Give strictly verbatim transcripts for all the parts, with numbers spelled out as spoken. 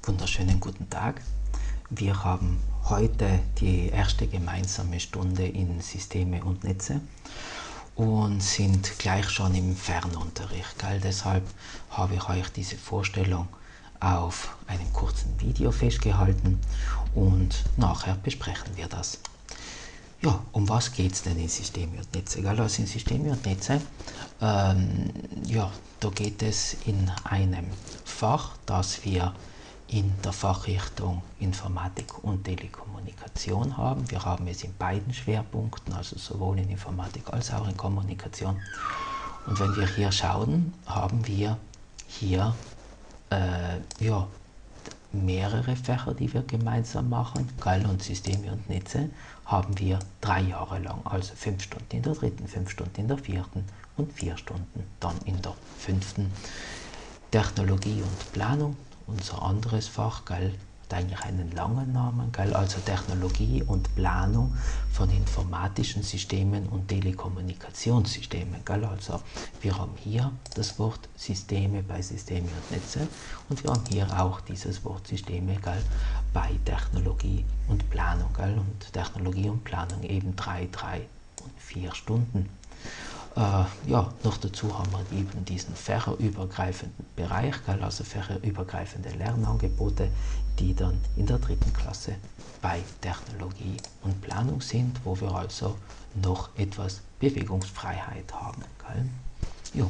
wunderschönen guten Tag. Wir haben heute die erste gemeinsame Stunde in Systeme und Netze und sind gleich schon im Fernunterricht. Gell? Deshalb habe ich euch diese Vorstellung auf einem kurzen Video festgehalten und nachher besprechen wir das. Ja, um was geht es denn in Systeme und Netze? Gell? Also in Systeme und Netze, ähm, ja, da geht es in einem Fach, das wir in der Fachrichtung Informatik und Telekommunikation haben. Wir haben es in beiden Schwerpunkten, also sowohl in Informatik als auch in Kommunikation. Und wenn wir hier schauen, haben wir hier äh, ja, mehrere Fächer, die wir gemeinsam machen. Gell? Und Systeme und Netze haben wir drei Jahre lang, also fünf Stunden in der dritten, fünf Stunden in der vierten und vier Stunden dann in der fünften. Technologie und Planung, unser anderes Fach, gell, hat eigentlich einen langen Namen, gell, also Technologie und Planung von informatischen Systemen und Telekommunikationssystemen. Gell, also wir haben hier das Wort Systeme bei Systeme und Netze und wir haben hier auch dieses Wort Systeme, gell, bei Technologie und Planung. Gell, und Technologie und Planung eben drei, drei und vier Stunden. Äh, ja, noch dazu haben wir eben diesen fächerübergreifenden Bereich, gell, also fächerübergreifende Lernangebote, die dann in der dritten Klasse bei Technologie und Planung sind, wo wir also noch etwas Bewegungsfreiheit haben. Gell. Jo.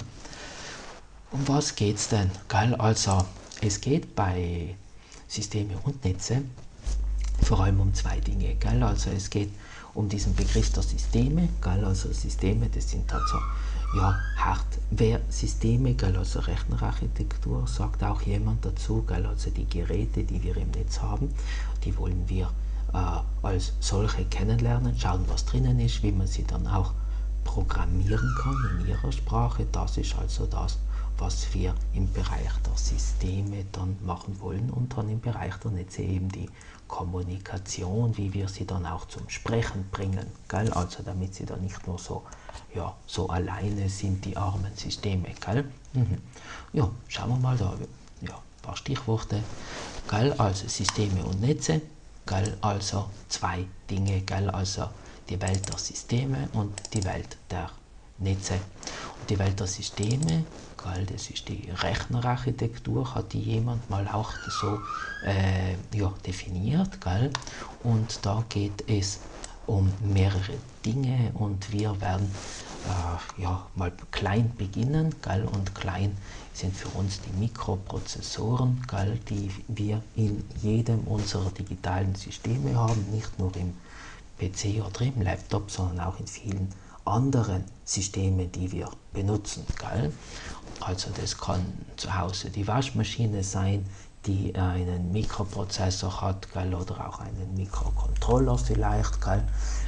Um was geht es denn? Gell? Also es geht bei Systeme und Netze vor allem um zwei Dinge. Gell? Also es geht um diesen Begriff der Systeme, gell? Also Systeme, das sind also ja, Hardware-Systeme, gell? Also Rechnerarchitektur, sagt auch jemand dazu, gell? Also die Geräte, die wir im Netz haben, die wollen wir äh, als solche kennenlernen, schauen, was drinnen ist, wie man sie dann auch programmieren kann in ihrer Sprache. Das ist also das, was wir im Bereich der Systeme dann machen wollen und dann im Bereich der Netze eben die Kommunikation, wie wir sie dann auch zum Sprechen bringen, gell? Also damit sie dann nicht nur so, ja, so alleine sind, die armen Systeme. Gell? Mhm. Ja, schauen wir mal da, ja, ein paar Stichworte, gell? Also Systeme und Netze, gell? Also zwei Dinge, gell? Also die Welt der Systeme und die Welt der Netze. Und die Welt der Systeme, gell, das ist die Rechnerarchitektur, hat die jemand mal auch so äh, ja, definiert. Gell? Und da geht es um mehrere Dinge und wir werden äh, ja, mal klein beginnen. Gell? Und klein sind für uns die Mikroprozessoren, gell, die wir in jedem unserer digitalen Systeme haben, nicht nur im P C oder im Laptop, sondern auch in vielen anderen Systeme, die wir benutzen. Gell? Also das kann zu Hause die Waschmaschine sein, die einen Mikroprozessor hat, gell? Oder auch einen Mikrocontroller vielleicht. Gell?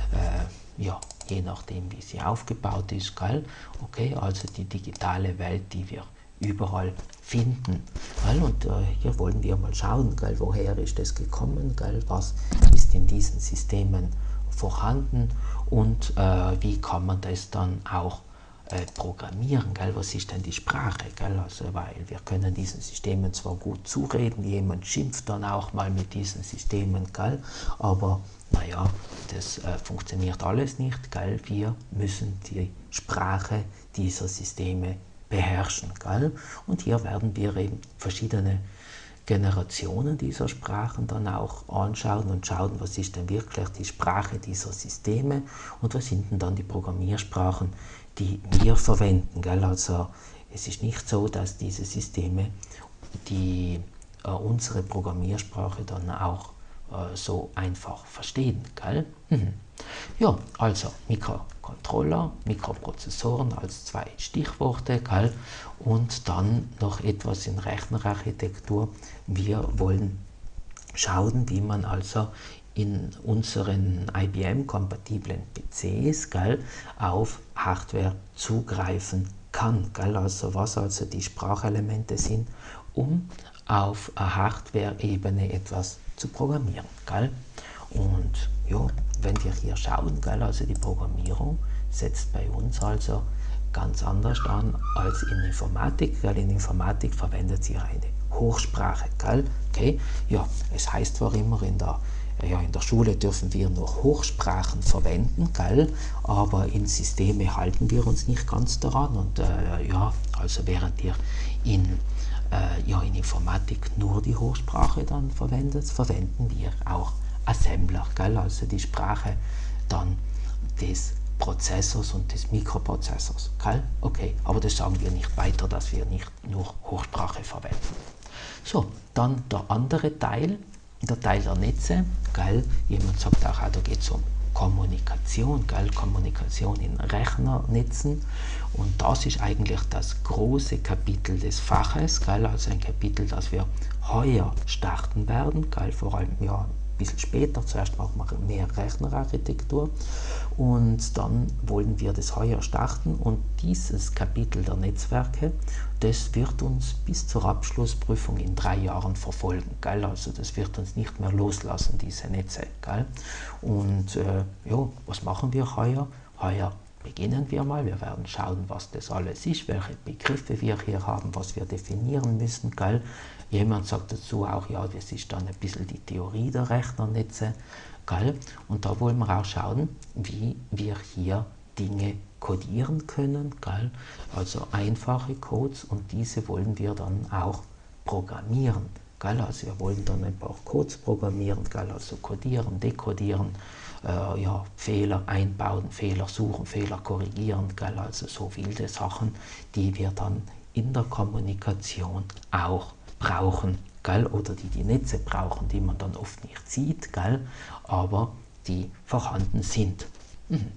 Äh, ja, je nachdem, wie sie aufgebaut ist. Gell? Okay, also die digitale Welt, die wir überall finden. Gell? Und äh, hier wollen wir mal schauen, gell? Woher ist das gekommen, gell? Was ist in diesen Systemen vorhanden und äh, wie kann man das dann auch äh, programmieren, gell? Was ist denn die Sprache, gell? Also, weil wir können diesen Systemen zwar gut zureden, jemand schimpft dann auch mal mit diesen Systemen, gell? Aber naja, das äh, funktioniert alles nicht, gell? Wir müssen die Sprache dieser Systeme beherrschen, gell? Und hier werden wir eben verschiedene Generationen dieser Sprachen dann auch anschauen und schauen, was ist denn wirklich die Sprache dieser Systeme und was sind denn dann die Programmiersprachen, die wir verwenden. Gell? Also es ist nicht so, dass diese Systeme die äh, unsere Programmiersprache dann auch äh, so einfach verstehen. Gell? Mhm. Ja, also Mikrocontroller, Mikroprozessoren als zwei Stichworte, gell? Und dann noch etwas in Rechnerarchitektur. Wir wollen schauen, wie man also in unseren I B M-kompatiblen P Cs, gell, auf Hardware zugreifen kann. Gell? Also was also die Sprachelemente sind, um auf Hardware-Ebene etwas zu programmieren. Gell? Und ja, wenn wir hier schauen, gell, also die Programmierung setzt bei uns also ganz anders an als in Informatik. Gell? In Informatik verwendet sie eine Hochsprache, gell? Okay, ja, es heißt zwar immer in der Ja, in der Schule dürfen wir nur Hochsprachen verwenden, gell? Aber in Systeme halten wir uns nicht ganz daran. Und äh, ja, also während ihr in, äh, ja, in Informatik nur die Hochsprache dann verwendet, verwenden wir auch Assembler, gell? Also die Sprache dann des Prozessors und des Mikroprozessors, gell? Okay, aber das sagen wir nicht weiter, dass wir nicht nur Hochsprache verwenden. So, dann der andere Teil, der Teil der Netze, gell? Jemand sagt auch, da geht es um Kommunikation, gell? Kommunikation in Rechnernetzen, und das ist eigentlich das große Kapitel des Faches, gell? Also ein Kapitel, das wir heuer starten werden, gell? Vor allem ja ein bisschen später, zuerst machen wir mehr Rechnerarchitektur und dann wollen wir das heuer starten, und dieses Kapitel der Netzwerke, das wird uns bis zur Abschlussprüfung in drei Jahren verfolgen, gell? Also das wird uns nicht mehr loslassen, diese Netze, gell? Und äh, ja, was machen wir heuer? Heuer beginnen wir mal, wir werden schauen, was das alles ist, welche Begriffe wir hier haben, was wir definieren müssen, gell? Jemand sagt dazu auch, ja, das ist dann ein bisschen die Theorie der Rechnernetze, gell? Und da wollen wir auch schauen, wie wir hier Dinge codieren können, gell? Also einfache Codes, und diese wollen wir dann auch programmieren, gell? Also wir wollen dann ein paar Codes programmieren, gell? Also codieren, dekodieren, äh, ja, Fehler einbauen, Fehler suchen, Fehler korrigieren, gell? Also so wilde Sachen, die wir dann in der Kommunikation auch brauchen, gell? Oder die die Netze brauchen, die man dann oft nicht sieht, gell? Aber die vorhanden sind. Mhm.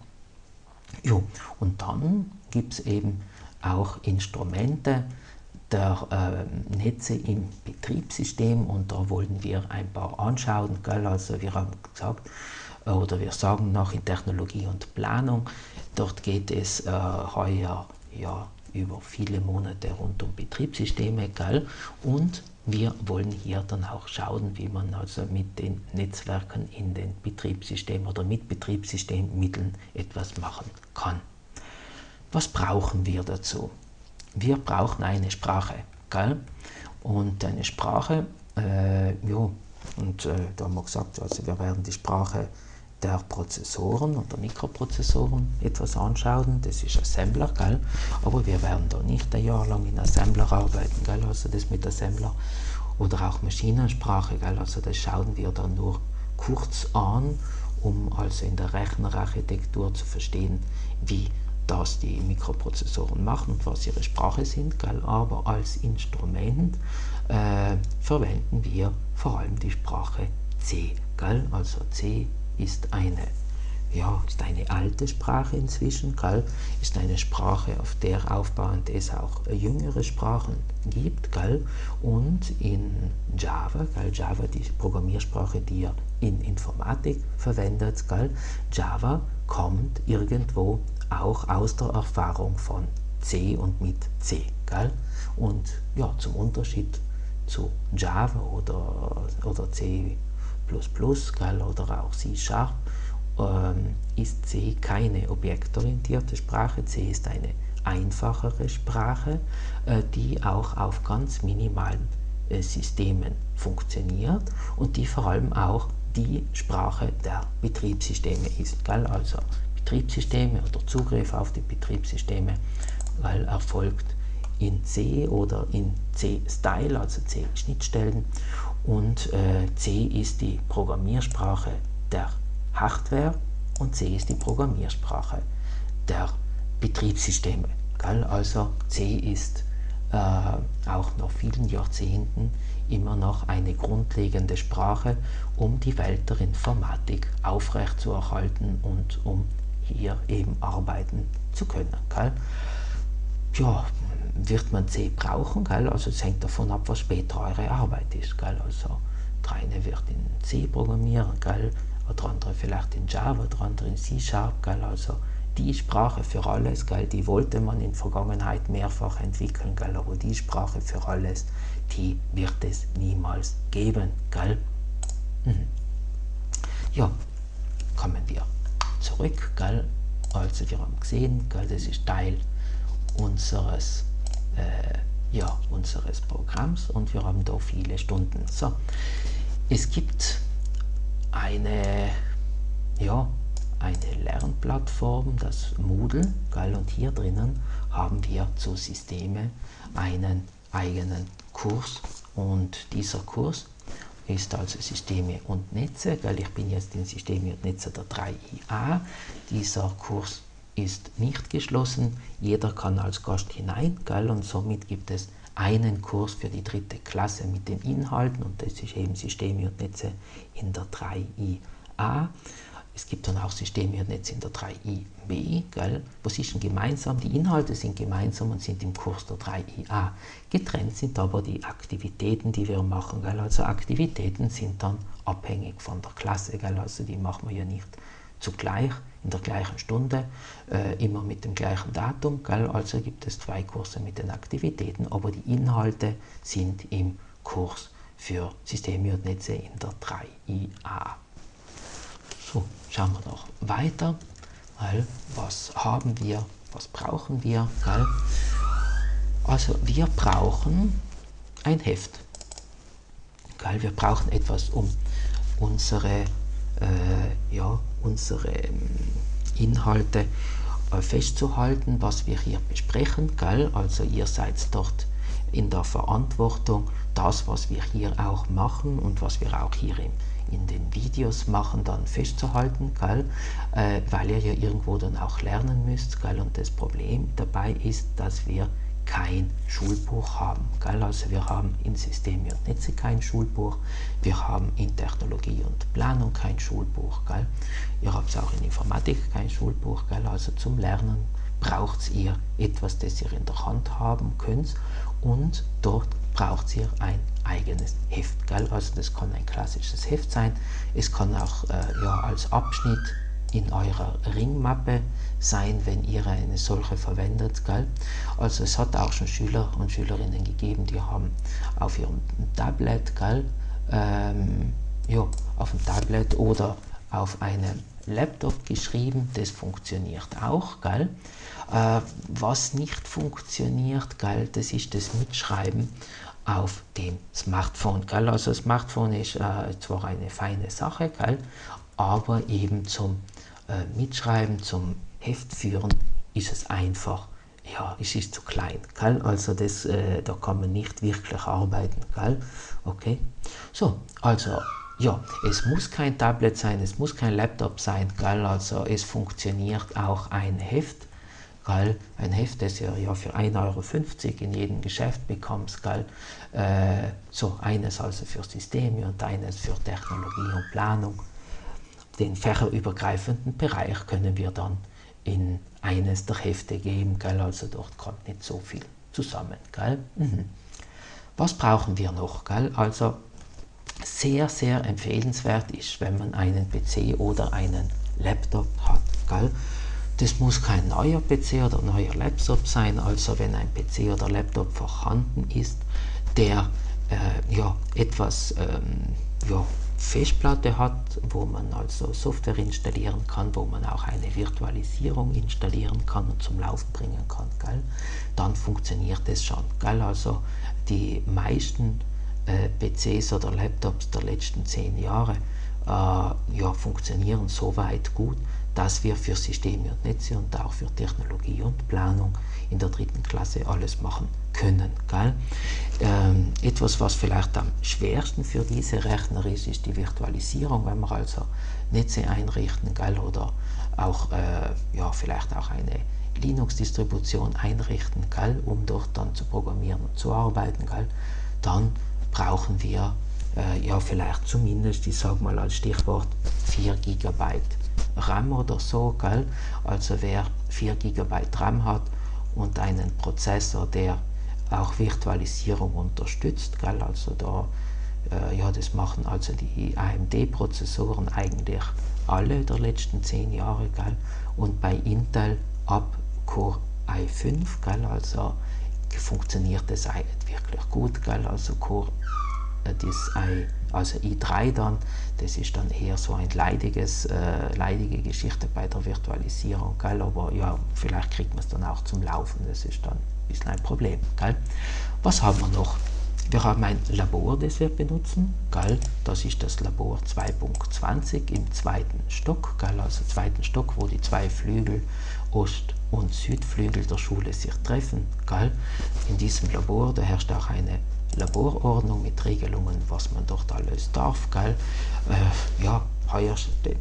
Jo, und dann gibt es eben auch Instrumente der äh, Netze im Betriebssystem, und da wollen wir ein paar anschauen, gell? Also wir haben gesagt, oder wir sagen noch in Technologie und Planung, dort geht es äh, heuer ja über viele Monate rund um Betriebssysteme, gell? Und wir wollen hier dann auch schauen, wie man also mit den Netzwerken in den Betriebssystemen oder mit Betriebssystemmitteln etwas machen kann. Was brauchen wir dazu? Wir brauchen eine Sprache, gell? Und eine Sprache, äh, ja, und äh, da haben wir gesagt, also wir werden die Sprache der Prozessoren oder Mikroprozessoren etwas anschauen, das ist Assembler, gell? Aber wir werden da nicht ein Jahr lang in Assembler arbeiten, gell? Also das mit Assembler oder auch Maschinensprache, gell? Also das schauen wir dann nur kurz an, um also in der Rechnerarchitektur zu verstehen, wie das die Mikroprozessoren machen und was ihre Sprache sind, gell? Aber als Instrument äh, verwenden wir vor allem die Sprache C, gell? Also C ist eine, ja, ist eine alte Sprache inzwischen, gell? Ist eine Sprache, auf der aufbauend es auch jüngere Sprachen gibt, gell? Und in Java, gell? Java, die Programmiersprache, die ihr in Informatik verwendet, gell? Java kommt irgendwo auch aus der Erfahrung von C und mit C, gell? Und ja, zum Unterschied zu Java oder, oder C plus plus, gell, oder auch C Sharp, ähm, ist C keine objektorientierte Sprache. C ist eine einfachere Sprache, äh, die auch auf ganz minimalen äh, Systemen funktioniert und die vor allem auch die Sprache der Betriebssysteme ist, gell? Also Betriebssysteme oder Zugriff auf die Betriebssysteme, weil erfolgt in C oder in C-Style, also C-Schnittstellen, und äh, C ist die Programmiersprache der Hardware und C ist die Programmiersprache der Betriebssysteme, gell? Also C ist äh, auch nach vielen Jahrzehnten immer noch eine grundlegende Sprache, um die Welt der Informatik aufrechtzuerhalten und um hier eben arbeiten zu können, gell? Ja, wird man C brauchen, gell? Also es hängt davon ab, was später eure Arbeit ist, gell? Also der eine wird in C programmieren, gell? Der andere vielleicht in Java, der andere in C Sharp, gell? Also die Sprache für alles, gell? Die wollte man in Vergangenheit mehrfach entwickeln, gell? Aber die Sprache für alles, die wird es niemals geben, gell? Mhm. Ja, kommen wir zurück, gell? Also wir haben gesehen, gell? Das ist Teil unseres äh, ja, unseres Programms und wir haben da viele Stunden. So, es gibt eine, ja, eine Lernplattform, das Moodle, gell, und hier drinnen haben wir zu Systeme einen eigenen Kurs und dieser Kurs ist also Systeme und Netze, gell, ich bin jetzt in Systeme und Netze der drei I A, dieser Kurs ist nicht geschlossen, jeder kann als Gast hinein, gell, und somit gibt es einen Kurs für die dritte Klasse mit den Inhalten und das ist eben Systeme und Netze in der drei I A. Es gibt dann auch Systeme und Netze in der drei I B, gell? Was ist denn gemeinsam? Die Inhalte sind gemeinsam und sind im Kurs der drei I A. Getrennt sind aber die Aktivitäten, die wir machen, gell? Also Aktivitäten sind dann abhängig von der Klasse, gell? Also die machen wir ja nicht zugleich, in der gleichen Stunde, äh, immer mit dem gleichen Datum, gell? Also gibt es zwei Kurse mit den Aktivitäten, aber die Inhalte sind im Kurs für Systeme und Netze in der drei I A. So, schauen wir noch weiter, weil was haben wir, was brauchen wir, gell? Also wir brauchen ein Heft, gell? Wir brauchen etwas, um unsere, äh, ja, unsere Inhalte äh, festzuhalten, was wir hier besprechen, gell? Also ihr seid dort in der Verantwortung, das, was wir hier auch machen und was wir auch hier im in den Videos machen, dann festzuhalten, gell? Äh, weil ihr ja irgendwo dann auch lernen müsst, gell? Und das Problem dabei ist, dass wir kein Schulbuch haben, gell? Also wir haben in Systeme und Netze kein Schulbuch, wir haben in Technologie und Planung kein Schulbuch, gell? Ihr habt auch in Informatik kein Schulbuch, gell? Also zum Lernen braucht ihr etwas, das ihr in der Hand haben könnt und dort braucht ihr ein eigenes Heft, gell? Also das kann ein klassisches Heft sein, es kann auch äh, ja, als Abschnitt in eurer Ringmappe sein, wenn ihr eine solche verwendet, gell? Also es hat auch schon Schüler und Schülerinnen gegeben, die haben auf ihrem Tablet, gell? Ähm, ja, auf dem Tablet oder auf einem Laptop geschrieben, das funktioniert auch, gell? Äh, was nicht funktioniert, gell, das ist das Mitschreiben auf dem Smartphone, gell? Also das Smartphone ist äh, zwar eine feine Sache, gell, aber eben zum äh, Mitschreiben, zum Heftführen ist es einfach, ja, es ist zu klein, gell? Also das, äh, da kann man nicht wirklich arbeiten, gell? Okay, so, also ja, es muss kein Tablet sein, es muss kein Laptop sein, gell? Also es funktioniert auch ein Heft, gell? Ein Heft, das ihr ja für ein Euro fünfzig in jedem Geschäft bekommt, gell? Äh, so eines also für Systeme und eines für Technologie und Planung. Den fächerübergreifenden Bereich können wir dann in eines der Hefte geben, gell? Also dort kommt nicht so viel zusammen, gell? Mhm. Was brauchen wir noch, gell? Also sehr, sehr empfehlenswert ist, wenn man einen P C oder einen Laptop hat, gell? Das muss kein neuer P C oder neuer Laptop sein, also wenn ein P C oder Laptop vorhanden ist, der äh, ja, etwas ähm, ja, Festplatte hat, wo man also Software installieren kann, wo man auch eine Virtualisierung installieren kann und zum Laufen bringen kann, gell? Dann funktioniert es schon, gell? Also die meisten äh, P Cs oder Laptops der letzten zehn Jahre äh, ja, funktionieren so weit gut, dass wir für Systeme und Netze und auch für Technologie und Planung in der dritten Klasse alles machen können, gell? Ähm, etwas, was vielleicht am schwersten für diese Rechner ist, ist die Virtualisierung, wenn wir also Netze einrichten, gell? Oder auch äh, ja, vielleicht auch eine Linux-Distribution einrichten, gell? Um dort dann zu programmieren und zu arbeiten, gell? Dann brauchen wir äh, ja vielleicht zumindest, ich sage mal als Stichwort, vier Gigabyte RAM oder so, gell? Also wer vier Gigabyte RAM hat und einen Prozessor, der auch Virtualisierung unterstützt, gell? Also da, äh, ja, das machen also die A M D-Prozessoren eigentlich alle der letzten zehn Jahre, gell? Und bei Intel ab Core i fünf, gell? Also funktioniert das wirklich gut, gell? Also Core das I, also i drei dann, das ist dann eher so ein leidiges, äh, leidige Geschichte bei der Virtualisierung, gell? Aber ja, vielleicht kriegt man es dann auch zum Laufen, das ist dann bisschen ein Problem. Gell? Was haben wir noch? Wir haben ein Labor, das wir benutzen. Gell? Das ist das Labor zwei Punkt zwanzig im zweiten Stock, gell? Also zweiten Stock, wo die zwei Flügel, Ost- und Südflügel der Schule sich treffen. Gell? In diesem Labor, da herrscht auch eine Laborordnung mit Regelungen, was man dort alles darf. Gell? Äh, ja, heuer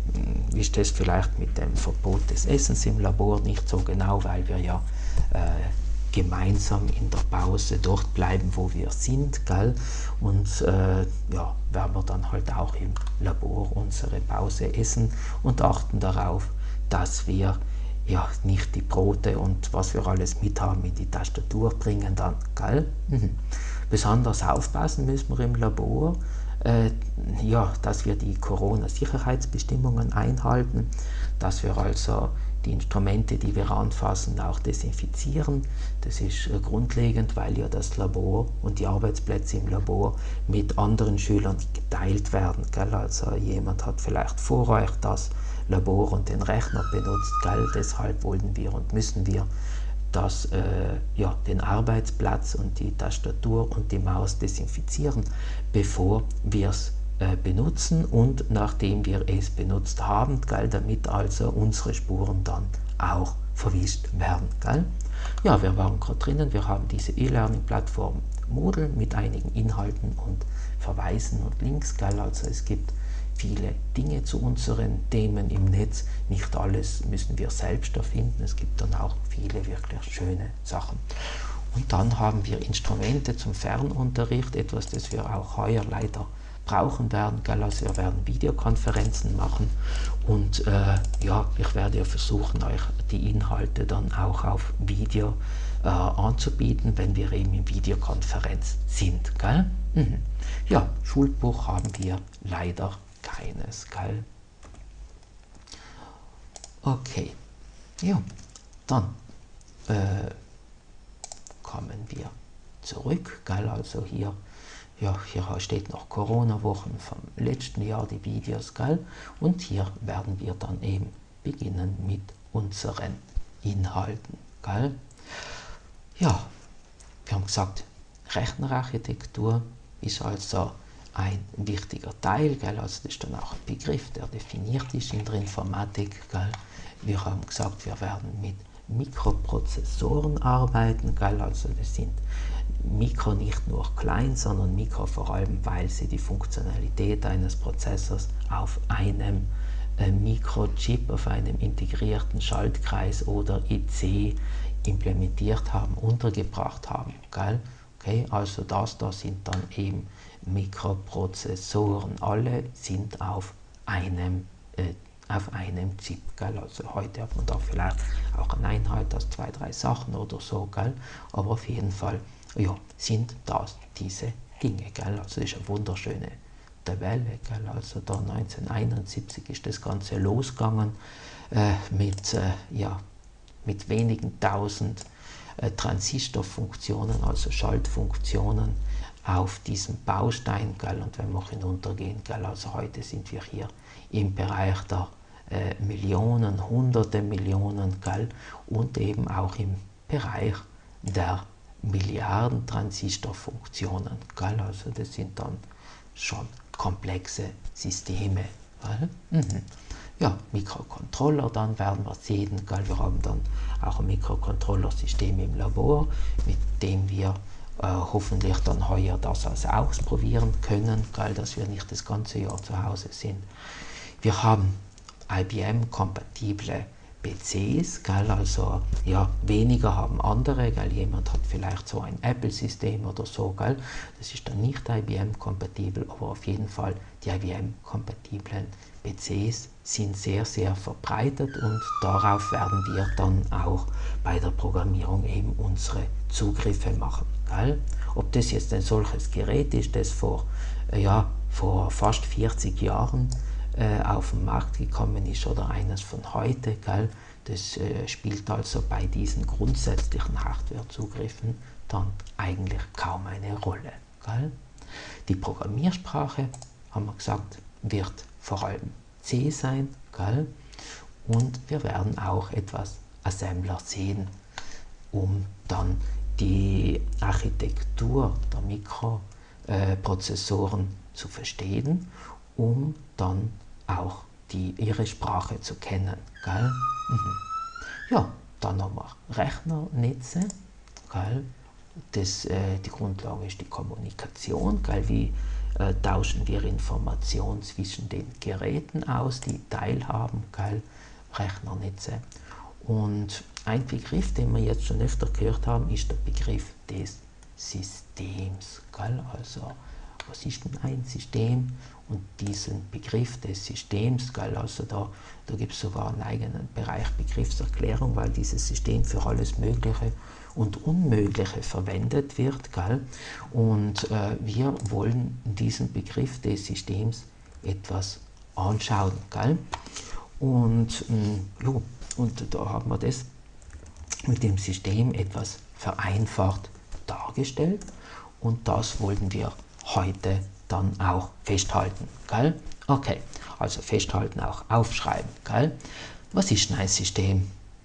ist das vielleicht mit dem Verbot des Essens im Labor nicht so genau, weil wir ja äh, gemeinsam in der Pause dort bleiben, wo wir sind, gell? Und äh, ja, werden wir dann halt auch im Labor unsere Pause essen und achten darauf, dass wir ja nicht die Brote und was wir alles mit haben in die Tastatur bringen dann, gell? Mhm. Besonders aufpassen müssen wir im Labor, äh, ja, dass wir die Corona-Sicherheitsbestimmungen einhalten, dass wir also die Instrumente, die wir anfassen, auch desinfizieren. Das ist äh, grundlegend, weil ja das Labor und die Arbeitsplätze im Labor mit anderen Schülern geteilt werden. Gell? Also jemand hat vielleicht vor euch das Labor und den Rechner benutzt, gell? Deshalb wollen wir und müssen wir das, äh, ja, den Arbeitsplatz und die Tastatur und die Maus desinfizieren, bevor wir es benutzen und nachdem wir es benutzt haben, gell, damit also unsere Spuren dann auch verwischt werden. Gell? Ja, wir waren gerade drinnen, wir haben diese E-Learning-Plattform Moodle mit einigen Inhalten und Verweisen und Links. Gell? Also es gibt viele Dinge zu unseren Themen im Netz, nicht alles müssen wir selbst erfinden, es gibt dann auch viele wirklich schöne Sachen. Und dann haben wir Instrumente zum Fernunterricht, etwas, das wir auch heuer leider brauchen werden, gell? Also wir werden Videokonferenzen machen und äh, ja, ich werde ja versuchen, euch die Inhalte dann auch auf Video äh, anzubieten, wenn wir eben in Videokonferenz sind. Gell? Mhm. Ja, Schulbuch haben wir leider keines. Gell? Okay, ja, dann äh, kommen wir zurück, gell? Also hier Ja, hier steht noch Corona-Wochen vom letzten Jahr, die Videos, gell? Und hier werden wir dann eben beginnen mit unseren Inhalten, gell? Ja, wir haben gesagt, Rechnerarchitektur ist also ein wichtiger Teil, gell? Also das ist dann auch ein Begriff, der definiert ist in der Informatik, gell? Wir haben gesagt, wir werden mit Mikroprozessoren arbeiten, gell? Also das sind Mikro nicht nur klein, sondern Mikro vor allem, weil sie die Funktionalität eines Prozessors auf einem äh, Mikrochip, auf einem integrierten Schaltkreis oder I C implementiert haben, untergebracht haben. Gell? Okay, also das da sind dann eben Mikroprozessoren. Alle sind auf einem äh, auf einem Chip, gell? Also heute hat man da vielleicht auch eine Einheit aus zwei, drei Sachen oder so, gell? Aber auf jeden Fall, ja, sind das diese Dinge, gell? Also das ist eine wunderschöne Tabelle, gell? Also da neunzehnhunderteinundsiebzig ist das Ganze losgegangen äh, mit, äh, ja, mit wenigen tausend äh, Transistorfunktionen, also Schaltfunktionen auf diesem Baustein, gell? Und wenn wir hinuntergehen, gell? Also heute sind wir hier im Bereich der äh, Millionen, hunderte Millionen, gell? Und eben auch im Bereich der Milliarden Transistorfunktionen, gell? Also das sind dann schon komplexe Systeme. Gell? Mhm. Ja, Mikrocontroller, dann werden wir sehen, gell? Wir haben dann auch ein Mikrocontroller-System im Labor, mit dem wir äh, hoffentlich dann heuer das also ausprobieren können, gell? Dass wir nicht das ganze Jahr zu Hause sind. Wir haben I B M-kompatible P Cs, gell? Also ja, weniger haben andere, gell? Jemand hat vielleicht so ein Apple-System oder so, gell? Das ist dann nicht I B M-kompatibel, aber auf jeden Fall die I B M-kompatiblen P Cs sind sehr, sehr verbreitet und darauf werden wir dann auch bei der Programmierung eben unsere Zugriffe machen. Gell? Ob das jetzt ein solches Gerät ist, das vor, ja, vor fast vierzig Jahren äh, auf den Markt gekommen ist oder eines von heute, gell? Das äh, spielt also bei diesen grundsätzlichen Hardware-Zugriffen dann eigentlich kaum eine Rolle. Gell? Die Programmiersprache, haben wir gesagt, wird vor allem C sein, gell? Und wir werden auch etwas Assembler sehen, um dann die Architektur der Mikroprozessoren zu verstehen, um dann auch die, ihre Sprache zu kennen. Gell? Mhm. Ja, dann haben wir Rechnernetze. Gell? Das, äh, die Grundlage ist die Kommunikation. Gell? Wie äh, tauschen wir Informationen zwischen den Geräten aus, die teilhaben, gell? Rechnernetze. Und ein Begriff, den wir jetzt schon öfter gehört haben, ist der Begriff des Systems. Gell? Also, was ist denn ein System? Und diesen Begriff des Systems, gell? Also da, da gibt es sogar einen eigenen Bereich Begriffserklärung, weil dieses System für alles Mögliche und Unmögliche verwendet wird. Gell? Und äh, wir wollen diesen Begriff des Systems etwas anschauen. Gell? Und, mh, jo, und da haben wir das mit dem System etwas vereinfacht dargestellt und das wollten wir heute dann auch festhalten. Gell? Okay, also festhalten, auch aufschreiben. Gell? Was ist denn ein System?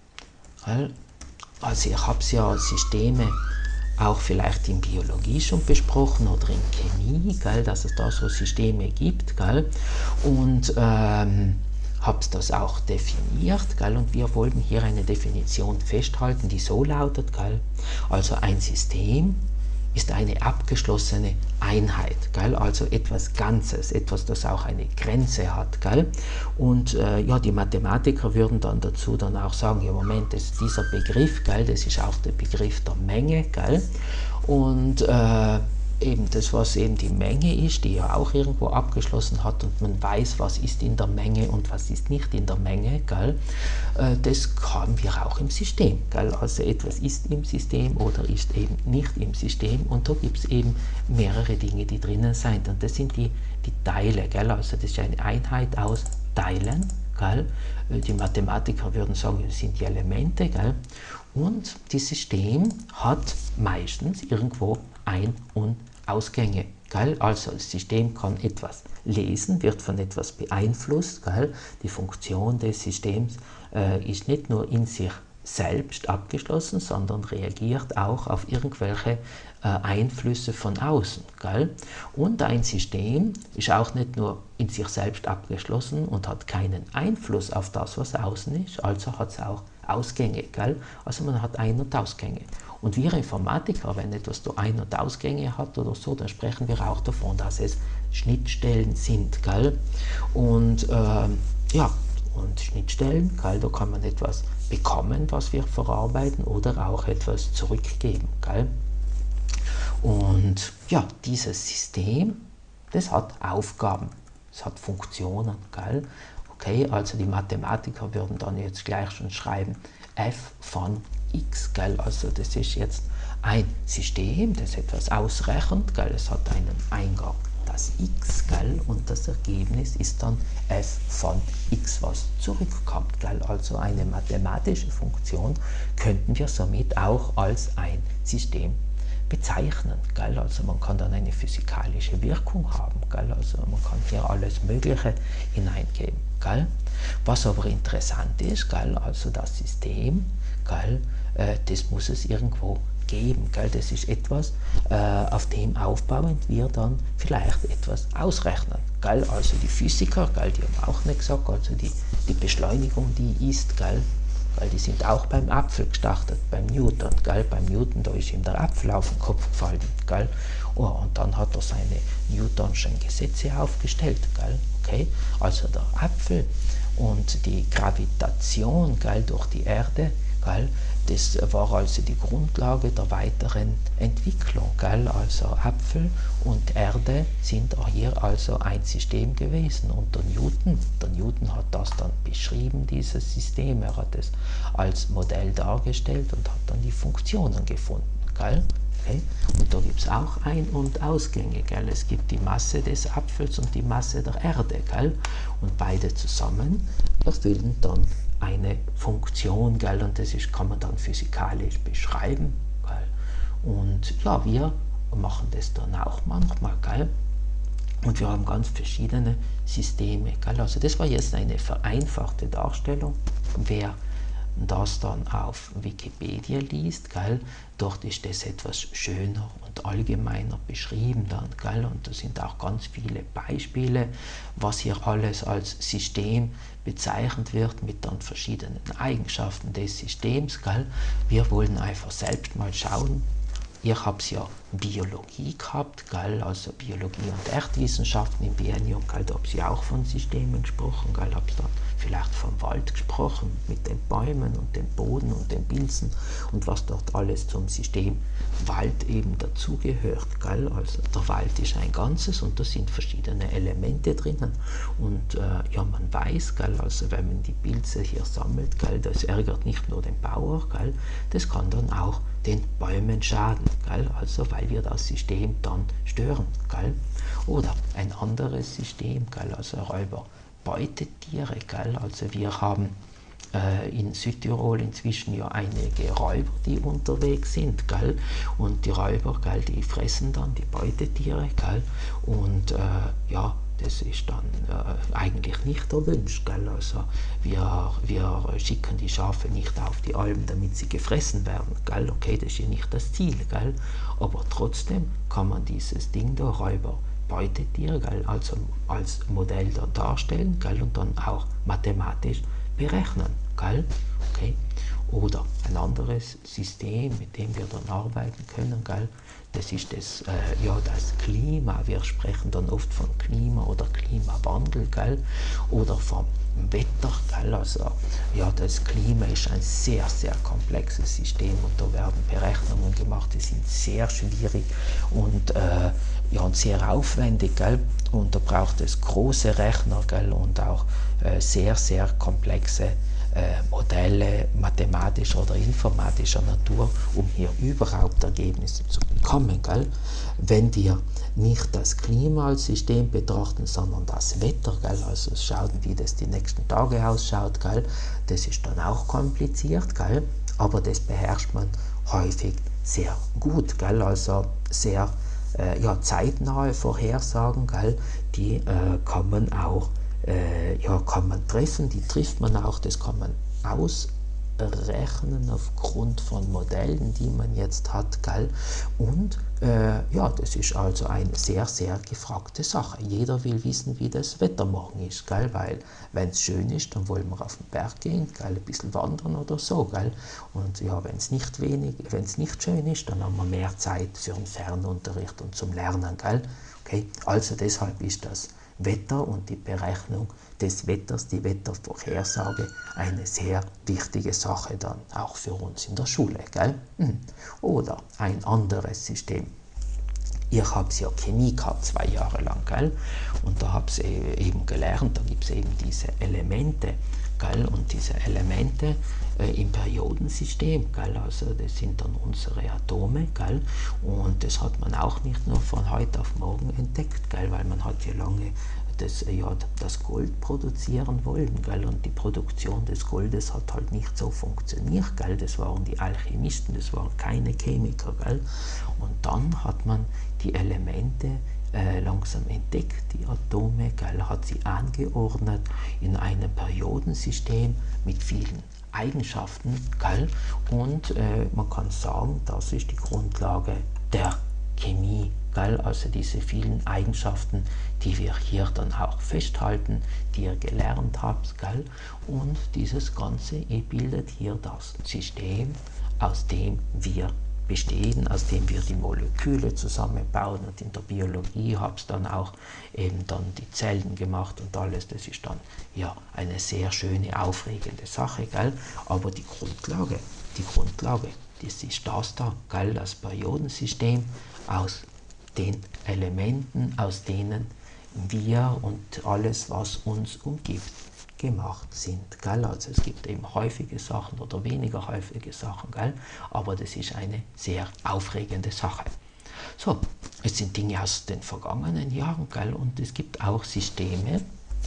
Gell? Also ich habe ja Systeme auch vielleicht in Biologie schon besprochen oder in Chemie, gell? Dass es da so Systeme gibt. Gell? Und ähm, habe das auch definiert, gell? Und wir wollen hier eine Definition festhalten, die so lautet, gell? Also ein System ist eine abgeschlossene Einheit, gell? Also etwas Ganzes, etwas, das auch eine Grenze hat. Gell? Und äh, ja, die Mathematiker würden dann dazu dann auch sagen, ja Moment, das, dieser Begriff, gell, das ist auch der Begriff der Menge. Gell? Und äh, eben das, was eben die Menge ist, die ja auch irgendwo abgeschlossen hat und man weiß, was ist in der Menge und was ist nicht in der Menge, gell? Das haben wir auch im System. Gell? Also etwas ist im System oder ist eben nicht im System und da gibt es eben mehrere Dinge, die drinnen sind und das sind die, die Teile. Gell? Also das ist eine Einheit aus Teilen. Gell? Die Mathematiker würden sagen, das sind die Elemente. Gell? Und das System hat meistens irgendwo Ein- und Ausgänge. Gell? Also das System kann etwas lesen, wird von etwas beeinflusst. Gell? Die Funktion des Systems äh, ist nicht nur in sich selbst abgeschlossen, sondern reagiert auch auf irgendwelche äh, Einflüsse von außen. Gell? Und ein System ist auch nicht nur in sich selbst abgeschlossen und hat keinen Einfluss auf das, was außen ist, also hat es auch Ausgänge. Gell? Also man hat Ein- und Ausgänge. Und wir Informatiker, wenn etwas da Ein- und Ausgänge hat oder so, dann sprechen wir auch davon, dass es Schnittstellen sind. Gell? Und äh, ja, und Schnittstellen, gell, da kann man etwas bekommen, was wir verarbeiten, oder auch etwas zurückgeben. Gell? Und ja, dieses System, das hat Aufgaben, es hat Funktionen. Gell? Okay, also die Mathematiker würden dann jetzt gleich schon schreiben, f von x, gell? Also das ist jetzt ein System, das etwas ausrechnet, gell? Es hat einen Eingang, das x, gell? Und das Ergebnis ist dann f von x, was zurückkommt. Gell? Also eine mathematische Funktion könnten wir somit auch als ein System bezeichnen. Gell? Also man kann dann eine physikalische Wirkung haben. Gell? Also man kann hier alles Mögliche hineingeben. Gell? Was aber interessant ist, gell? Also das System, gell? Äh, das muss es irgendwo geben. Gell? Das ist etwas, äh, auf dem aufbauend wir dann vielleicht etwas ausrechnen. Gell? Also die Physiker, gell, die haben auch nicht gesagt, also die, die Beschleunigung, die ist, gell, weil die sind auch beim Apfel gestartet, beim Newton. Gell? Beim Newton, da ist ihm der Apfel auf den Kopf gefallen. Gell? Oh, und dann hat er seine Newtonschen Gesetze aufgestellt. Gell? Okay? Also der Apfel und die Gravitation, gell, durch die Erde, gell, das war also die Grundlage der weiteren Entwicklung. Gell? Also Apfel und Erde sind auch hier also ein System gewesen. Und der Newton, der Newton hat das dann beschrieben, dieses System. Er hat es als Modell dargestellt und hat dann die Funktionen gefunden. Gell? Okay? Und da gibt es auch Ein- und Ausgänge. Gell? Es gibt die Masse des Apfels und die Masse der Erde. Gell? Und beide zusammen erfüllen dann eine Funktion, gell? Und das ist, kann man dann physikalisch beschreiben. Gell? Und ja, wir machen das dann auch manchmal. Gell? Und wir haben ganz verschiedene Systeme. Gell? Also das war jetzt eine vereinfachte Darstellung. Wer das dann auf Wikipedia liest, gell, dort ist das etwas schöner und allgemeiner beschrieben dann, gell, und da sind auch ganz viele Beispiele, was hier alles als System bezeichnet wird mit dann verschiedenen Eigenschaften des Systems, gell. Wir wollen einfach selbst mal schauen. Ich habe ja Biologie gehabt, gell, also Biologie und Erdwissenschaften im Biennium, gell, da habe ich auch von Systemen gesprochen, gell, habe dann vielleicht vom Wald gesprochen, mit den Bäumen und dem Boden und den Pilzen und was dort alles zum System Wald eben dazugehört, gell, also der Wald ist ein Ganzes und da sind verschiedene Elemente drinnen und äh, ja, man weiß, gell, also wenn man die Pilze hier sammelt, gell, das ärgert nicht nur den Bauer, gell, das kann dann auch den Bäumen schaden, gell? Also weil wir das System dann stören. Gell? Oder ein anderes System, gell? Also Räuber-Beutetiere. Gell? Also wir haben äh, in Südtirol inzwischen ja einige Räuber, die unterwegs sind. Gell? Und die Räuber, gell, die fressen dann die Beutetiere. Gell? Und äh, ja, das ist dann äh, eigentlich nicht erwünscht. Gell? Also wir, wir schicken die Schafe nicht auf die Alm, damit sie gefressen werden. Gell? Okay, das ist ja nicht das Ziel. Gell? Aber trotzdem kann man dieses Ding da, Räuber, Beutetiere, gell? Also als Modell da darstellen, gell? Und dann auch mathematisch berechnen. Gell? Okay? Oder ein anderes System, mit dem wir dann arbeiten können, gell? Das ist das, äh, ja, das Klima. Wir sprechen dann oft von Klima oder Klimawandel, gell? Oder vom Wetter, gell? Also, ja, das Klima ist ein sehr, sehr komplexes System und da werden Berechnungen gemacht, die sind sehr schwierig und, äh, ja, und sehr aufwendig, gell? Und da braucht es große Rechner, gell? Und auch äh, sehr, sehr komplexe Modelle mathematischer oder informatischer Natur, um hier überhaupt Ergebnisse zu bekommen. Gell? Wenn wir nicht das Klima als System betrachten, sondern das Wetter, gell? Also schauen, wie das die nächsten Tage ausschaut, gell? Das ist dann auch kompliziert, gell? Aber das beherrscht man häufig sehr gut, gell? Also sehr äh, ja, zeitnahe Vorhersagen, gell? Die äh, kann man auch Äh, ja, kann man treffen, die trifft man auch, das kann man ausrechnen aufgrund von Modellen, die man jetzt hat, gell? Und äh, ja, das ist also eine sehr, sehr gefragte Sache. Jeder will wissen, wie das Wetter morgen ist, gell? Weil wenn es schön ist, dann wollen wir auf den Berg gehen, gell? Ein bisschen wandern oder so, gell? Und ja, wenn es nicht wenig, wenn es nicht schön ist, dann haben wir mehr Zeit für den Fernunterricht und zum Lernen, gell? Okay? Also deshalb ist das Wetter und die Berechnung des Wetters, die Wettervorhersage, eine sehr wichtige Sache dann auch für uns in der Schule. Gell? Oder ein anderes System. Ich habe ja Chemie gehabt, zwei Jahre lang, gell? Und da habe ich eben gelernt, da gibt es eben diese Elemente, gell? Und diese Elemente äh, im Periodensystem, gell? Also das sind dann unsere Atome, gell? Und das hat man auch nicht nur von heute auf morgen entdeckt, gell? Weil man hat ja lange das, ja, das Gold produzieren wollen, gell? Und die Produktion des Goldes hat halt nicht so funktioniert, gell? Das waren die Alchemisten, das waren keine Chemiker, gell? Und dann hat man die Elemente äh, langsam entdeckt, die Atome, gell? Hat sie angeordnet in einem Periodensystem mit vielen Eigenschaften, gell? Und äh, man kann sagen, das ist die Grundlage der Chemie, gell? Also diese vielen Eigenschaften, die wir hier dann auch festhalten, die ihr gelernt habt, gell? Und dieses Ganze bildet hier das System, aus dem wir bestehen, aus dem wir die Moleküle zusammenbauen, und in der Biologie habe ich dann auch eben dann die Zellen gemacht und alles. Das ist dann ja eine sehr schöne, aufregende Sache, gell? Aber die Grundlage, die Grundlage, das ist das da, gell? Das Periodensystem aus den Elementen, aus denen wir und alles, was uns umgibt, gemacht sind. Gell? Also es gibt eben häufige Sachen oder weniger häufige Sachen, gell? Aber das ist eine sehr aufregende Sache. So, es sind Dinge aus den vergangenen Jahren, gell? Und es gibt auch Systeme,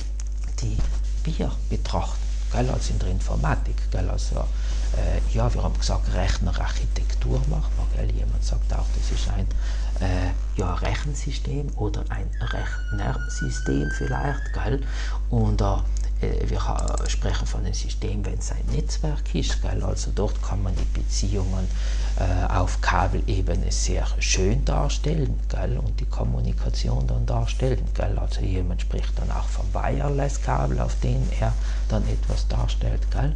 die wir betrachten, gell? Also in der Informatik. Gell? Also, äh, ja, wir haben gesagt, Rechnerarchitektur machen wir. Gell? Jemand sagt auch, das ist ein äh, ja, Rechensystem oder ein Rechnersystem vielleicht. Gell? Und äh, äh, wir sprechen von einem System, wenn es ein Netzwerk ist, gell? Also dort kann man die Beziehungen äh, auf Kabelebene sehr schön darstellen, gell? Und die Kommunikation dann darstellen, gell? Also jemand spricht dann auch vom Wireless-Kabel, auf dem er dann etwas darstellt, gell?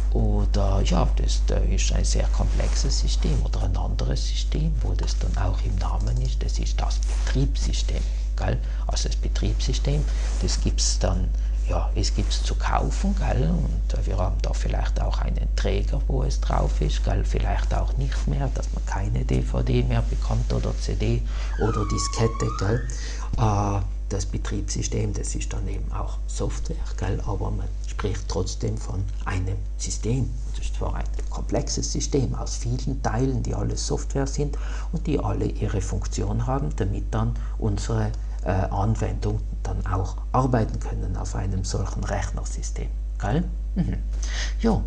Oder ja, das, das ist ein sehr komplexes System oder ein anderes System, wo das dann auch im Namen ist, das ist das Betriebssystem. Gell? Also das Betriebssystem, das gibt es dann, ja, es gibt es zu kaufen, gell? Und wir haben da vielleicht auch einen Träger, wo es drauf ist, gell? Vielleicht auch nicht mehr, dass man keine D V D mehr bekommt oder C D oder Diskette, gell? Äh, das Betriebssystem, das ist dann eben auch Software, gell? Aber man spricht trotzdem von einem System. Das ist zwar ein komplexes System aus vielen Teilen, die alle Software sind und die alle ihre Funktion haben, damit dann unsere äh, Anwendungen dann auch arbeiten können auf einem solchen Rechnersystem. Gell? Mhm. Ja,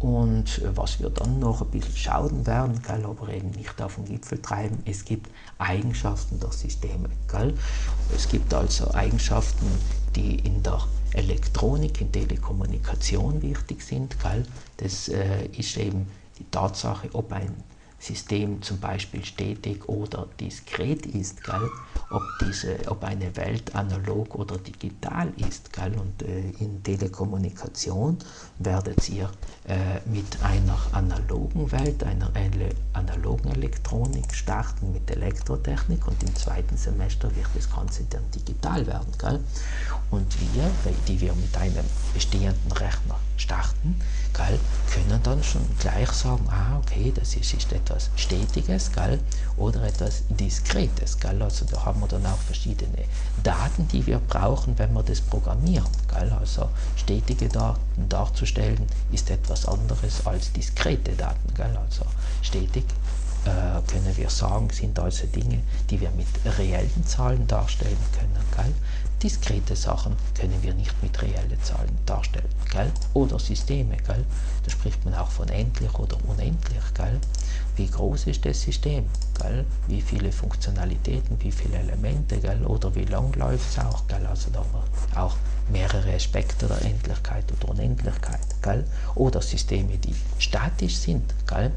und was wir dann noch ein bisschen schauen werden, gell, aber eben nicht auf den Gipfel treiben, es gibt Eigenschaften der Systeme. Gell? Es gibt also Eigenschaften, die in der Elektronik, in Telekommunikation wichtig sind. Gell? Das äh, ist eben die Tatsache, ob ein System zum Beispiel stetig oder diskret ist, gell? Ob, diese, ob eine Welt analog oder digital ist. Gell? Und äh, in Telekommunikation werdet ihr äh, mit einer analogen Welt, einer ele analogen Elektronik starten mit Elektrotechnik und im zweiten Semester wird das Ganze dann digital werden. Gell? Und wir, die wir mit einem bestehenden Rechner starten, gell, können dann schon gleich sagen, ah, okay, das ist, ist etwas Stetiges, gell, oder etwas Diskretes. Gell. Also da haben wir dann auch verschiedene Daten, die wir brauchen, wenn wir das programmieren. Gell. Also stetige Daten darzustellen ist etwas anderes als diskrete Daten. Gell. Also stetig äh, können wir sagen, sind also Dinge, die wir mit reellen Zahlen darstellen können. Gell. Diskrete Sachen können wir nicht mit reellen Zahlen darstellen, gell? Oder Systeme, gell? Da spricht man auch von endlich oder unendlich, gell? Wie groß ist das System, gell? Wie viele Funktionalitäten, wie viele Elemente, gell? Oder wie lang läuft es auch, gell? Also da haben wir auch mehrere Aspekte der Endlichkeit oder Unendlichkeit, gell? Oder Systeme, die statisch sind, gell?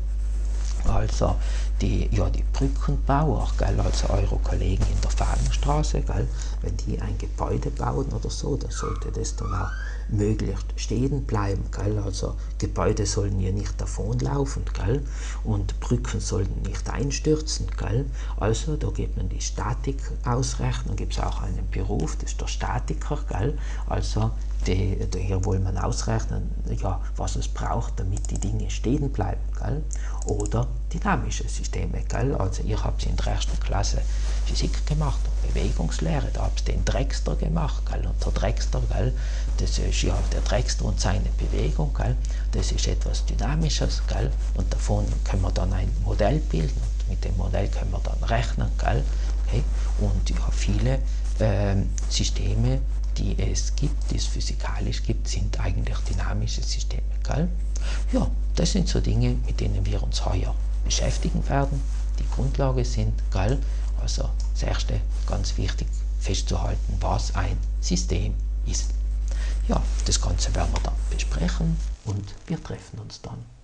Also die, ja, die Brückenbauer, gell, also eure Kollegen in der Fahnenstraße, gell, wenn die ein Gebäude bauen oder so, dann sollte das dann auch möglichst stehen bleiben. Gell, also Gebäude sollen ja nicht davonlaufen, gell, und Brücken sollten nicht einstürzen. Gell. Also da gibt man die Statik ausrechnen, gibt es auch einen Beruf, das ist der Statiker. Gell. Also die, die, hier will man ausrechnen, ja, was es braucht, damit die Dinge stehen bleiben. Gell. Oder dynamische Systeme. Gell. Also ihr habt in der ersten Klasse Physik gemacht und Bewegungslehre, da habt ihr den Drexler gemacht. Gell. Und der Drexler, gell, das ist ja der Drexler und seine Bewegung, gell, das ist etwas Dynamisches. Gell. Und davon können wir dann ein Modell bilden und mit dem Modell können wir dann rechnen. Gell. Okay. Und ja, viele ähm, Systeme, die es gibt, die es physikalisch gibt, sind eigentlich dynamische Systeme. Gell? Ja, das sind so Dinge, mit denen wir uns heuer beschäftigen werden, die Grundlage sind. Gell? Also das erste, ganz wichtig festzuhalten, was ein System ist. Ja, das Ganze werden wir dann besprechen und wir treffen uns dann